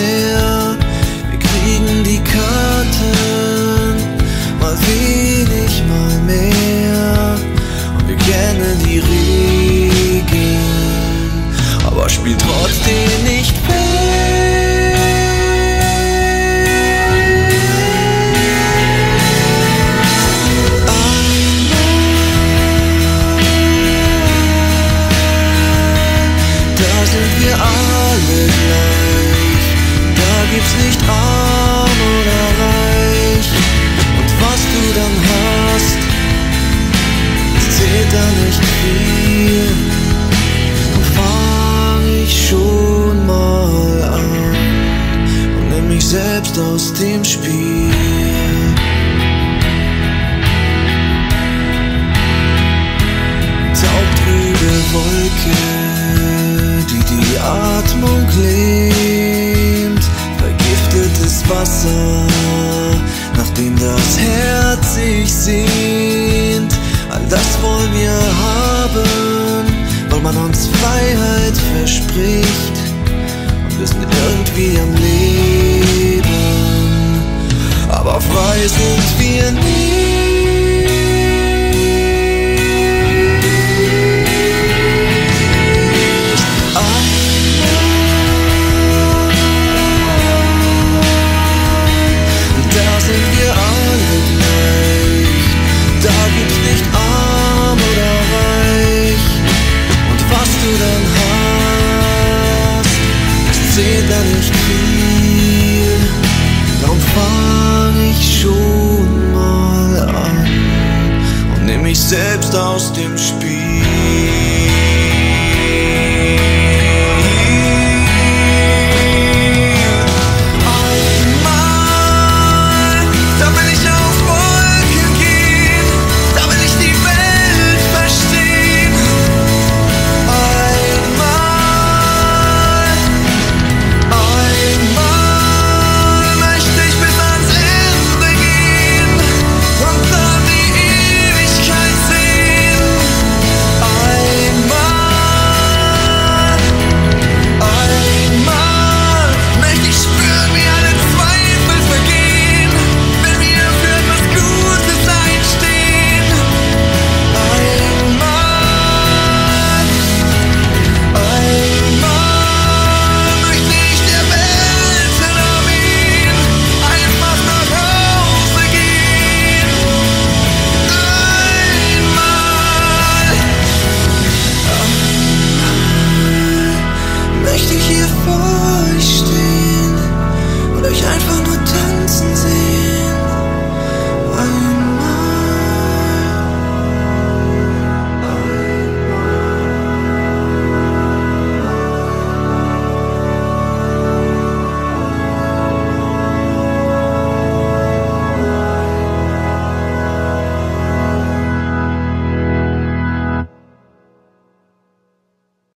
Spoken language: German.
mehr. Wir kriegen die Karten, mal wenig, mal mehr. Und wir kennen die Regeln, aber spielen trotzdem nicht fair. Sind wir alle gleich, da gibt's nicht arm oder reich. Und was du dann hast, das zählt da nicht viel. Dann fang ich schon mal an und nimm mich selbst aus dem Spiel. Tauchtrübe Wolke, die Atmung lähmt, vergiftetes Wasser, nach dem das Herz sich sehnt. All das wollen wir haben, weil man uns Freiheit verspricht. Und wir sind irgendwie am Leben, aber frei sind wir nicht. Zählt da nicht viel, darum fang ich schon mal an und nimm mich selbst aus dem Spiel.